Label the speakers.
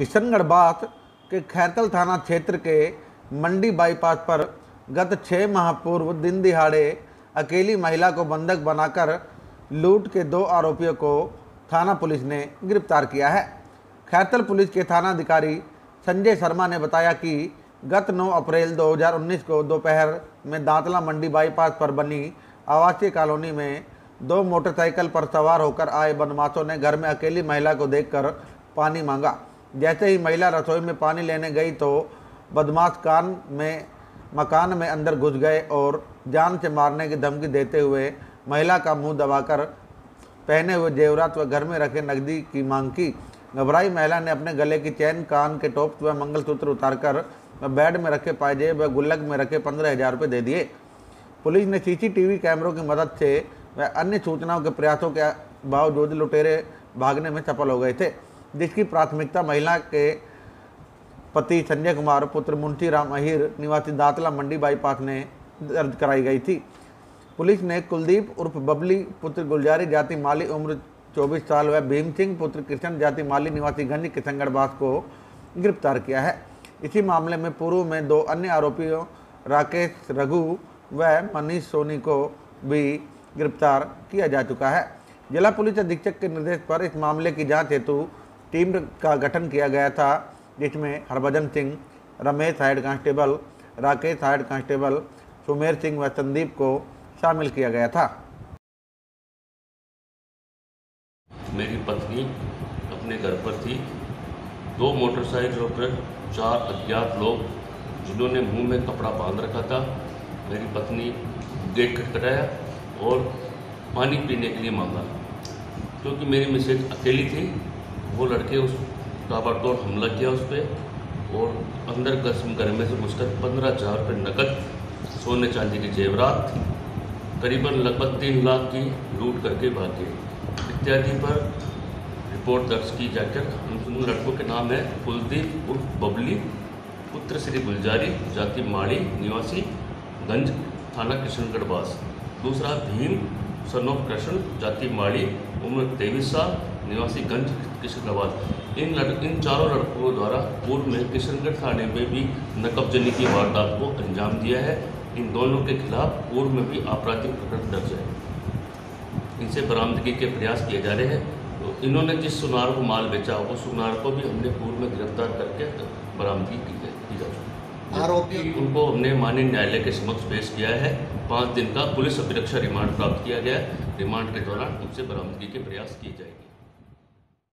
Speaker 1: किशनगढ़ बास के खैरतल थाना क्षेत्र के मंडी बाईपास पर गत 6 माह पूर्व दिन दिहाड़े अकेली महिला को बंधक बनाकर लूट के 2 आरोपियों को थाना पुलिस ने गिरफ्तार किया है। खैरतल पुलिस के थानाधिकारी संजय शर्मा ने बताया कि गत 9 अप्रैल 2019 को दोपहर में दांतला मंडी बाईपास पर बनी आवासीय कॉलोनी में 2 मोटरसाइकिल पर सवार होकर आए बदमाशों ने घर में अकेली महिला को देखकर पानी मांगा। जैसे ही महिला रसोई में पानी लेने गई तो बदमाश मकान में अंदर घुस गए और जान से मारने की धमकी देते हुए महिला का मुंह दबाकर पहने हुए जेवरात व घर में रखे नकदी की मांग की। घबराई महिला ने अपने गले की चैन, कान के टॉप व मंगलसूत्र उतारकर बेड में रखे पायजेब व गुल्लक में रखे 15,000 रुपये दे दिए। पुलिस ने सीसीटीवी कैमरों की मदद से व अन्य सूचनाओं के प्रयासों के बावजूद लुटेरे भागने में सफल हो गए थे, जिसकी प्राथमिकता महिला के पति संजय कुमार पुत्र मुंशी राम अहिर निवासी दांतला मंडी बाईपास ने दर्ज कराई गई थी। पुलिस ने कुलदीप उर्फ बबली पुत्र गुलजारी जाति माली उम्र 24 साल व भीम सिंह पुत्र कृष्ण जाति माली निवासी गंज किशनगढ़ बास को गिरफ्तार किया है। इसी मामले में पूर्व में 2 अन्य आरोपियों राकेश रघु व मनीष सोनी को भी गिरफ्तार किया जा चुका है। जिला पुलिस अधीक्षक के निर्देश पर इस मामले की जांच हेतु टीम का गठन किया गया था, जिसमें Harbhajan Singh, Ramesh head constable, Rakesh head constable, Sumer Singh व संदीप को शामिल किया गया था।
Speaker 2: मेरी पत्नी अपने घर पर थी। 2 मोटरसाइकिलों पर 4 अज्ञात लोग जिन्होंने मुंह में कपड़ा बांध रखा था, मेरी पत्नी गेट खटखटाया और पानी पीने के लिए मांगा। क्योंकि मेरी मिसेज अकेली थी, वो लड़के उस ताबड़तोड़ हमला किया उस पर और अंदर घर में से घुसकर 15,000 रुपये नकद, सोने चांदी के जेवरात, करीबन लगभग 3 लाख की लूट करके भागे इत्यादि पर रिपोर्ट दर्ज की जाकर उन लड़कों के नाम है कुलदीप उर्फ बबली पुत्र श्री गुलजारी जाति माड़ी निवासी गंज थाना किशनगढ़ बास। दूसरा भीम सन ऑफ कृष्ण जाति माड़ी उम्र 23 साल निवासी गंज किशनगढ़ बास। इन चारों लड़कों द्वारा पूर्व में किशनगढ़ थाने में भी नकबजनी की वारदात को अंजाम दिया है। इन दोनों के खिलाफ पूर्व में भी आपराधिक प्रकरण दर्ज है। इनसे बरामदगी के प्रयास किए जा रहे हैं। तो इन्होंने जिस सुनार को माल बेचा उस सुनार को भी हमने पूर्व में गिरफ्तार करके बरामदगी की जा चुकी है। आरोपी उनको हमने माननीय न्यायालय के समक्ष पेश किया है। 5 दिन का पुलिस अभिरक्षा रिमांड प्राप्त किया गया है। रिमांड के दौरान उनसे बरामदगी के प्रयास किए जाएंगे।